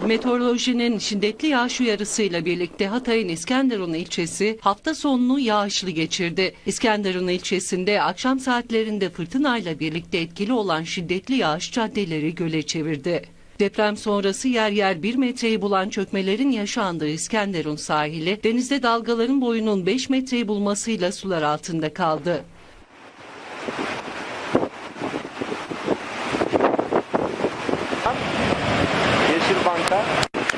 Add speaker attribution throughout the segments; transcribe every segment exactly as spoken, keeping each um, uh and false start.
Speaker 1: Meteorolojinin şiddetli yağış uyarısıyla birlikte Hatay'ın İskenderun ilçesi hafta sonunu yağışlı geçirdi. İskenderun ilçesinde akşam saatlerinde fırtınayla birlikte etkili olan şiddetli yağış caddeleri göle çevirdi. Deprem sonrası yer yer bir metreyi bulan çökmelerin yaşandığı İskenderun sahili, denizde dalgaların boyunun beş metreyi bulmasıyla sular altında kaldı.
Speaker 2: Yeşil Banka.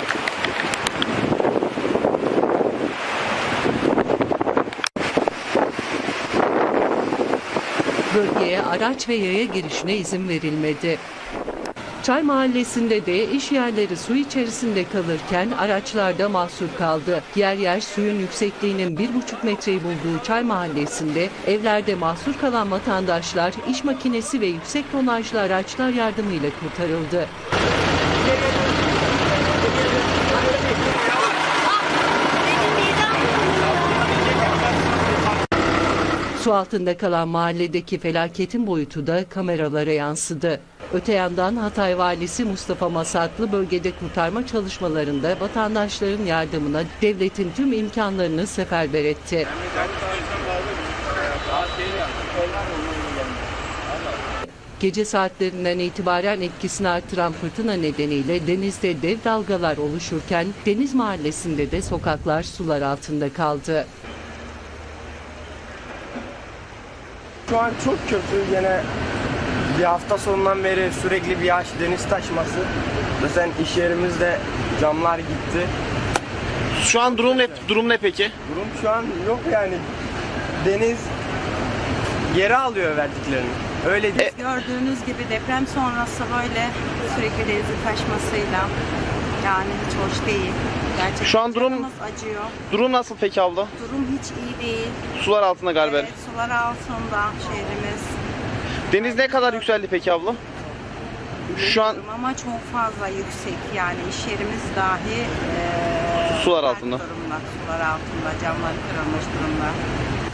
Speaker 1: Bölgeye araç ve yaya girişine izin verilmedi. Çay Mahallesi'nde de iş yerleri su içerisinde kalırken araçlar da mahsur kaldı. Yer yer suyun yüksekliğinin bir buçuk metreyi bulduğu Çay Mahallesi'nde evlerde mahsur kalan vatandaşlar iş makinesi ve yüksek tonajlı araçlar yardımıyla kurtarıldı. Su altında kalan mahalledeki felaketin boyutu da kameralara yansıdı. Öte yandan Hatay Valisi Mustafa Masaklı bölgede kurtarma çalışmalarında vatandaşların yardımına devletin tüm imkanlarını seferber etti. Gece saatlerinden itibaren etkisini artıran fırtına nedeniyle denizde dev dalgalar oluşurken Deniz Mahallesi'nde de sokaklar sular altında kaldı.
Speaker 2: Şu an çok kötü. Yine bir hafta sonundan beri sürekli bir yağış, deniz taşması. Zaten iş yerimizde camlar gitti.
Speaker 3: Şu an durum ne, durum ne peki?
Speaker 2: Durum şu an yok yani. Deniz geri alıyor verdiklerini. Öyle değil.
Speaker 4: E, Gördüğünüz gibi deprem sonrası böyle sürekli denizin taşmasıyla yani hiç hoş değil. Gerçekten
Speaker 3: Şu an durum
Speaker 4: canımız acıyor.
Speaker 3: Durum nasıl peki abla?
Speaker 4: Durum hiç iyi değil.
Speaker 3: Sular altında galiba.
Speaker 4: Evet, sular altında şehrimiz.
Speaker 3: Deniz ne kadar yükseldi peki abla? Şu an
Speaker 4: Ama çok fazla yüksek yani iş yerimiz dahi e,
Speaker 3: Sular altında.
Speaker 4: Durumda, sular altında, camlar kırılmış durumda.